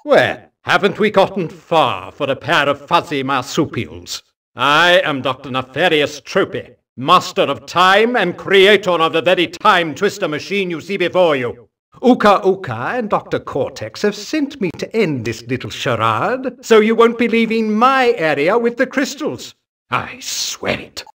Well, haven't we gotten far for a pair of fuzzy marsupials? I am Dr. Nefarious Tropy, master of time and creator of the very time twister machine you see before you. Uka Uka and Dr. Cortex have sent me to end this little charade, so you won't be leaving my area with the crystals. I swear it.